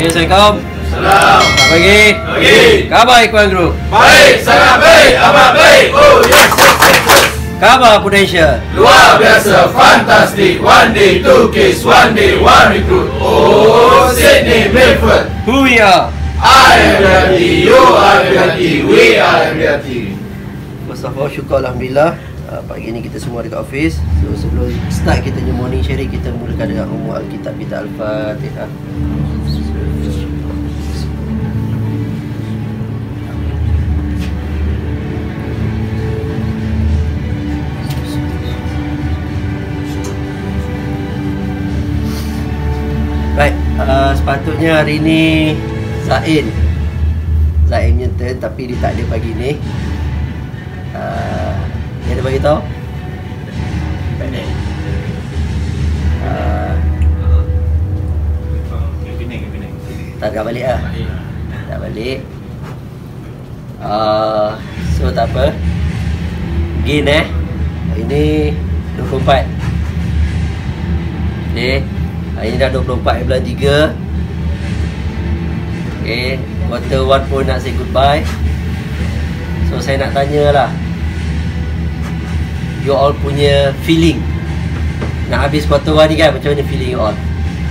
Okay, Assalamualaikum. Salam. Selamat pagi. Pagi. Khabar Ikhwan Group? Baik, sangat baik, amat baik. Oh yes. Khabar Prudential? Luar biasa, fantastic. One day, two case, one day, one recruit. Oh, Sydney Milford. Who we are? I am reality, you are reality, we are reality. First of all, syukur Alhamdulillah. Pagi ni kita semua dekat office. So sebelum start kita punya morning sharing, kita mulakan dengan umum Alkitab kita Al-Fatihah. Right, sepatutnya hari ni Zain punya turn, tapi dia tak ada pagi ni. Dia ada bagi tahu? Tak ada balik lah. Tak balik. So tak apa. Gain hari ni 24. Okay, hari ni dah 24 bulan 3. Okay, quarter 1 pun nak say goodbye. So saya nak tanya lah, you all punya feeling nak habis quarter 1 ni kan, macam mana feeling you all?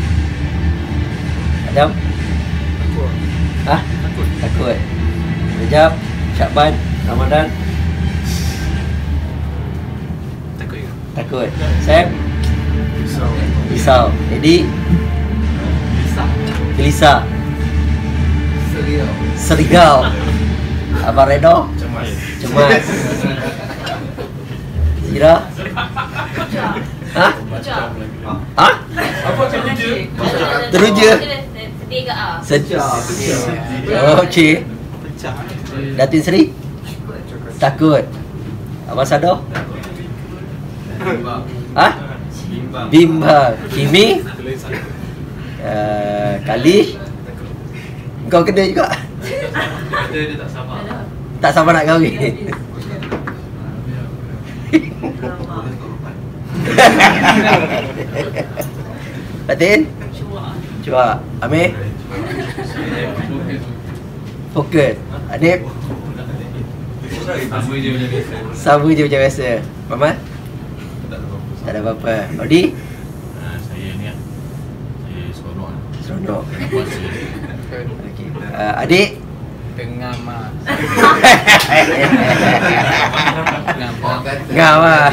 Adam? Takut. Hah? Takut. Rejab, Syakban, Ramadan? Takut ya? Takut. Sam? Risau. Risau. Eddie? Gelisah. Serigau. Abang Redo? Cemas. Zira? Hah? Hah? Teruja? Sedih. Oh, cik. Datin Seri? Takut. Abang Sado? Hah? Bimbang. Kimi? Kalish? Kau kena juga? Dia tak sabar. Tak sabar nak kahwin. Datin? Cuba. Amir? Fokus. Adib? Sama je macam biasa. Mamat? Tak ada apa-apa. Odi? Saya ni lah. Saya seronok. Seronok. Okay. Adik? Tengah mah. Ngam lah.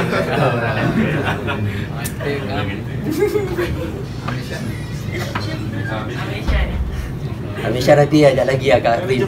Amisha nanti ajak lagi Kak Rim.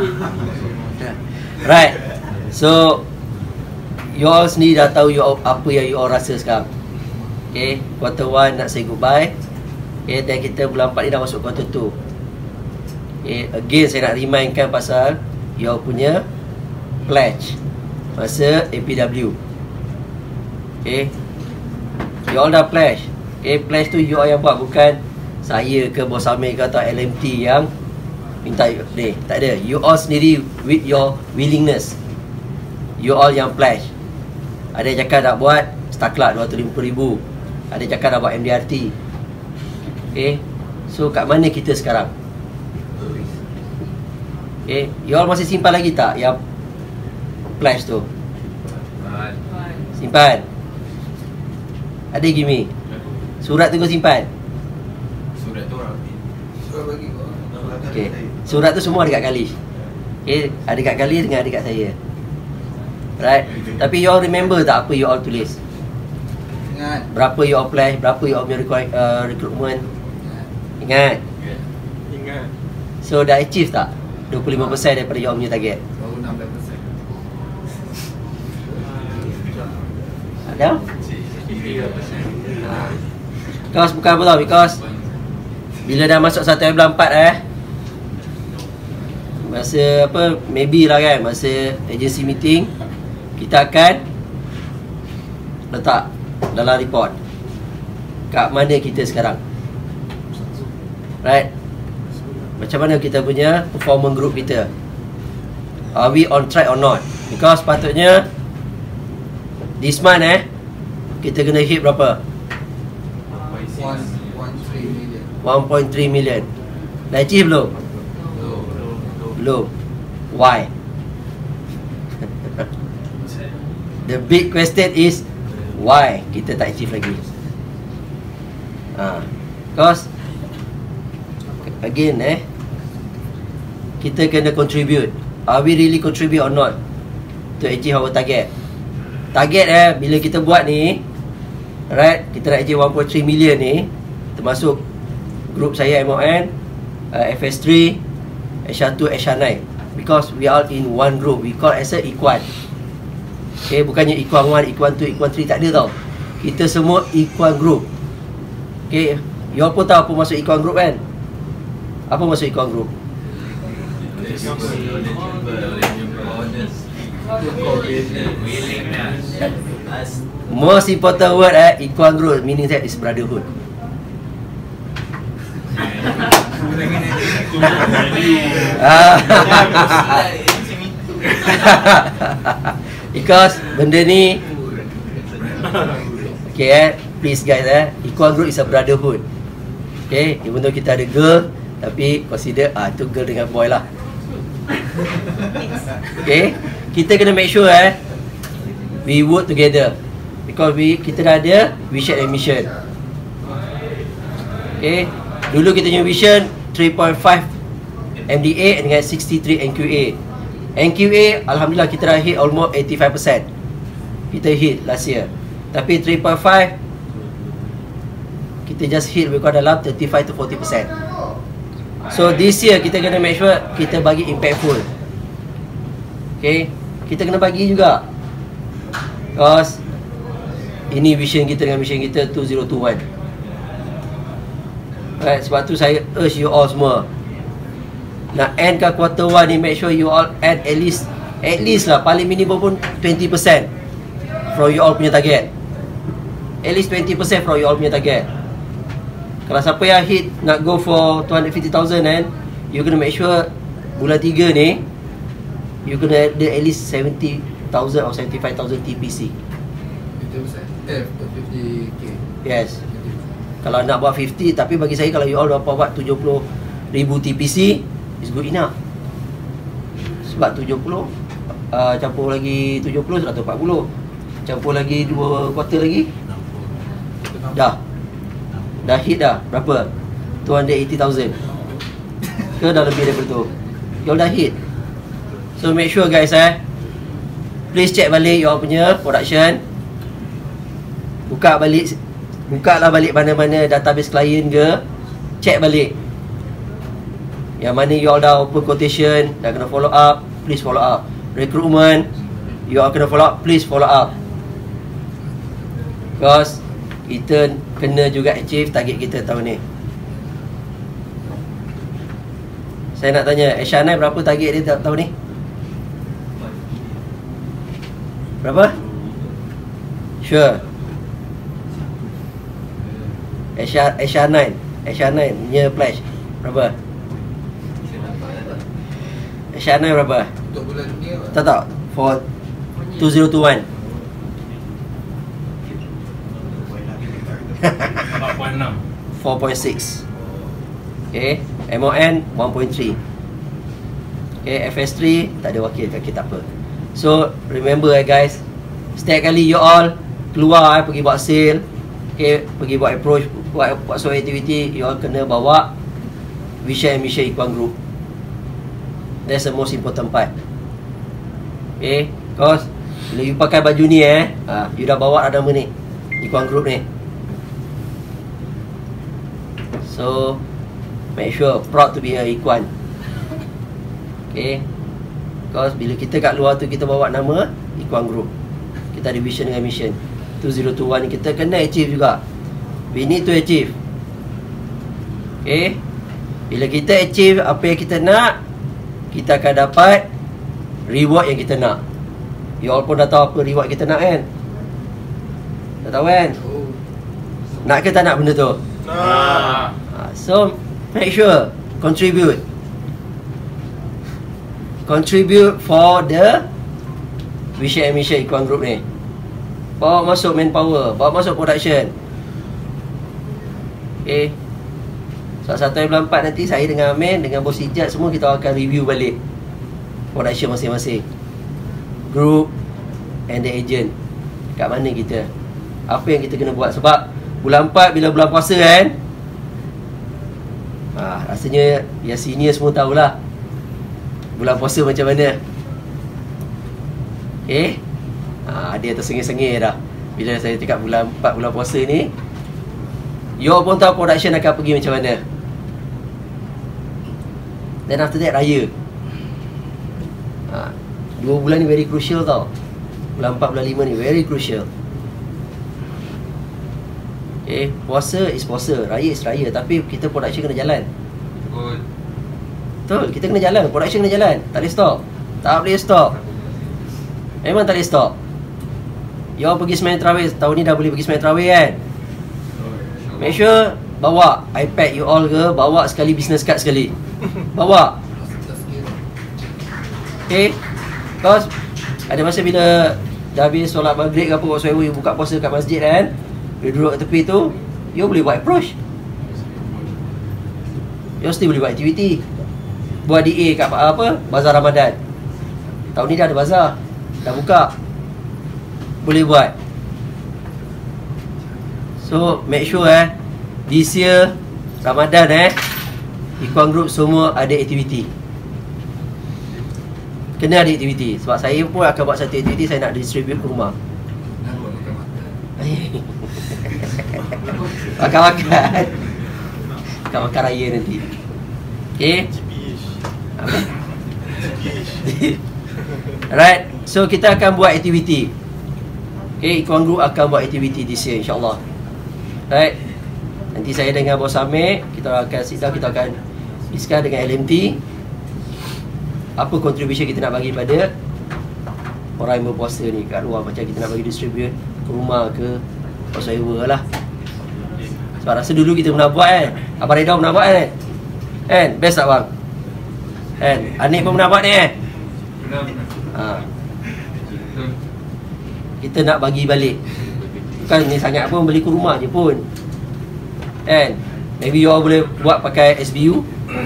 Right. So you all sendiri dah tahu apa yang you all rasa sekarang. Okay, quarter 1 nak say goodbye. Okay, dan kita bulan 4 ni dah masuk quarter 2. Okay, again saya nak remindkan pasal you all punya pledge masa APW. Okay, you all dah pledge. Okay, pledge tu you all yang buat, bukan saya ke Bos Amir ke atau LMT yang minta ni. Tak ada. You all sendiri with your willingness. You all yang pledge. Ada yang cakap nak buat Staklat 250,000. Ada yang cakap nak buat MDRT. Okay, so kat mana kita sekarang? Okay, you all masih simpan lagi tak yang pledge tu? Simpan. Ada Gimi? Surat tu kau simpan? Surat tu orang bagi kau. Okay, surat tu semua ada kat Kalish. Okay, ada kat Kalish dengan ada kat saya. Right. Tapi you all remember tak apa you all tulis? Ingat. Berapa you all pledge, berapa you all punya recruitment? Ingat? Ingat. So dah achieve tak 25% daripada you all punya target? Baru 16%. Ada? Because bukan apa tau, because bila dah masuk 1 bulan 4 masa apa, maybe lah kan, masa agency meeting kita akan letak dalam report kat mana kita sekarang. Right? Macam mana kita punya performance group kita? Are we on track or not? Because patutnya this month kita kena hit berapa? 1.3 million. 1.3 million. Dah achieve belum? Belum. Why? The big question is why kita tak achieve lagi? Because again kita kena contribute. Are we really contribute or not to achieve our target? Target bila kita buat ni, alright, kita nak achieve 1.3 million ni, termasuk group saya MON, FS3, HR2, HR9, because we are in one group. We call as a Ikuan. Okay, bukannya Ikuan 1, Ikuan 2, Ikuan 3, tak ada tau. Kita semua Ikuan group. Okay, you all pun tahu apa maksud Ikuan group kan? Apa maksud Ikuan group? Most important word Ikuan group meaning that is brotherhood. Because benda ni okay, please guys Ikuan group is a brotherhood. Okay, even though kita ada girl, tapi consider tu girl dengan boy lah. Okay, kita kena make sure we work together, because kita dah ada vision and mission. Okay, dulu kita punya vision 3.5 MDA dengan 63 NQA. NQA alhamdulillah kita dah hit almost 85%. Kita hit last year. Tapi 3.5 kita just hit lebih kurang dalam 35 to 40%. So this year kita kena make sure kita bagi impactful. Okay, kita kena bagi juga, because ini vision kita dengan mission kita 2021. Right, sebab tu saya urge you all semua nak end ke quarter 1 ni, make sure you all add at least lah, paling minimum pun 20% from you all punya target. At least 20% from you all punya target. Kalau siapa yang hit nak go for 250,000 you kena make sure bulan 3 ni you kena ada at least 70,000 or 75,000 TPC. 50k. Yes. Kalau nak buat 50, tapi bagi saya kalau you all dapat buat 70,000 TPC is good enough. Sebab 70 campur lagi 70 140, campur lagi 2 quarter lagi dah hit dah berapa? 280,000 ke dah lebih daripada tu. You all dah hit. So make sure guys please check balik you all punya production. Buka lah balik mana-mana database klien ke, check balik yang mana you all dah open quotation, dah kena follow up, please follow up. Recruitment you all kena follow up, please follow up, because kita kena juga achieve target kita tahun ni. Saya nak tanya HR9 berapa target dia tahun ni? Berapa? Sure. HR9 punya pledge berapa? HR9 berapa? Untuk bulan ni Tak for 2021. 4.6. Okay, MON 1.3. Okay, FS3 tak ada wakil, tak apa. So remember guys, setiap kali you all keluar pergi buat sale, okay, pergi buat approach, buat suatu activity, you all kena bawa vision and mission Ikuan Group. That's the most important part. Okay, because bila you pakai baju ni you dah bawa nama ni Ikuan Group ni. So make sure proud to be a Ikuan. Okay, because bila kita kat luar tu kita bawa nama Ikuan Group, kita ada vision dengan mission 2021 ni kita kena achieve juga. We need to achieve. Okay, bila kita achieve apa yang kita nak, kita akan dapat reward yang kita nak. You all pun dah tahu apa reward kita nak kan? Dah tahu kan? Nak ke tak nak benda tu? So make sure contribute for the vision and mission Ikuan Group ni. Bawa masuk manpower, bawa masuk production. Okay, So 1 bulan 4 nanti saya dengan Amin, dengan Bos Ijat semua kita akan review balik production masing-masing, group and the agent, kat mana kita, apa yang kita kena buat. Sebab bulan 4 bila bulan puasa kan, rasanya yang senior semua tahulah bulan puasa macam mana. Okay, dia tersengih-sengih dah bila saya cakap bulan 4 bulan puasa ni. You pun tahu production akan pergi macam mana. Then after that raya. 2 bulan ni very crucial tau. Bulan 4, bulan 5 ni very crucial. Okay, puasa is puasa, raya is raya, tapi kita production kena jalan. Betul, kita kena jalan, production kena jalan. Tak boleh stop. Tak boleh stop. Memang tak boleh stop. You all pergi sembahyang tarawih, tahun ni dah boleh pergi sembahyang tarawih kan? Make sure bawa iPad you all ke, bawa sekali business card sekali. Bawa. Okay, because ada masa bila dah habis solat maghrib ke apa, whatsoever, you buka puasa kat masjid kan, you duduk kat tepi tu, you boleh buat approach. You still boleh buat aktiviti. Buat DA kat apa, Bazar Ramadan. Tahun ni dah ada bazar, dah buka, boleh buat. So make sure this year Ramadan Ikhwan Group semua ada aktiviti. Kena ada aktiviti. Sebab saya pun akan buat satu aktiviti, saya nak distribute ke rumah. Makan-makan. Makan-makan raya nanti. Okay, alright, so kita akan buat aktiviti. Okay, Ikhwan Group akan buat aktiviti this year insyaAllah. Right, nanti saya dengan Bos Amir, kita akan sit down, kita akan discuss dengan LMT apa contribution kita nak bagi pada orang yang berpuasa ni kat luar. Macam kita nak bagi distribute ke rumah ke whatsoever lah. Sebab rasa dulu kita pernah buat Abang Reda pernah buat kan? Best tak bang? Anik pun pernah buat ni kita nak bagi balik. Bukan ni sangat pun, beli ke rumah je pun maybe you all boleh buat pakai SBU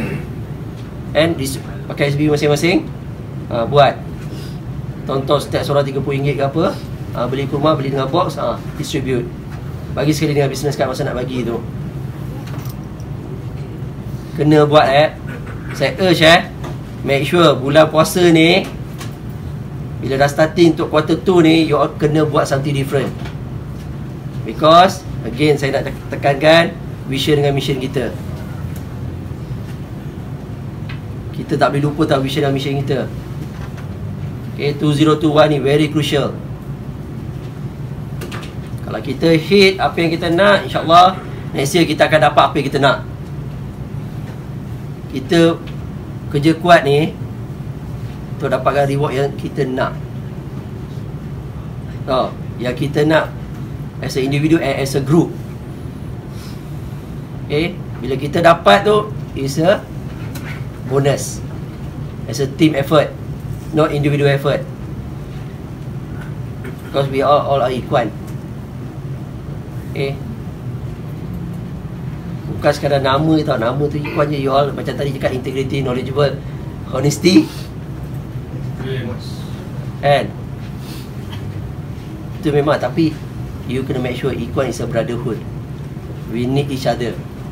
pakai SBU masing-masing, buat tonton setiap seorang RM30 ke apa, beli ke rumah, beli dengan box, distribute, bagi sekali dengan business card masa nak bagi tu. Kena buat saya urge make sure bulan puasa ni, bila dah starting untuk quarter 2 ni, you all kena buat something different. Because again saya nak tekankan vision dengan mission kita. Kita tak boleh lupa tau vision dan mission kita. Okay, 2021 ni very crucial. Kalau kita hit apa yang kita nak, insyaAllah next year kita akan dapat apa yang kita nak. Kita kerja kuat ni untuk dapatkan reward yang kita nak. Yang kita nak as a individu and as a group. Okay, bila kita dapat tu, is a bonus, as a team effort, not individual effort. Because we all are equal. Okay, bukan sekadar nama tau, nama tu equal je. You all macam tadi cakap, integrity, knowledgeable, honesty, itu memang. Tapi you kena make sure equal is a brotherhood. We need each other.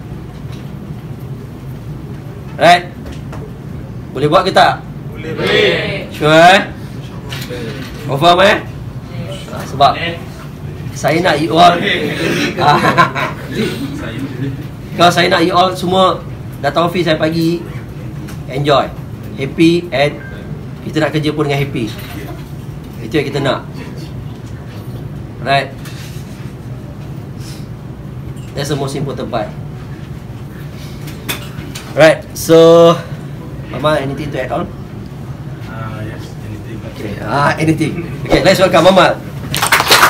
Right? Boleh buat ke tak? Boleh. Sure? Confirm sebab saya nak you all kalau saya nak you all semua datang office saya pagi, enjoy, happy, and kita nak kerja pun dengan happy. Itu yang kita nak. Right? That's the most important part. Right, so Mama, anything to add on? Yes, anything. Okay, anything. Okay, let's welcome Mama.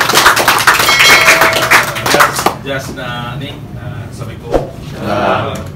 Just Assalamualaikum.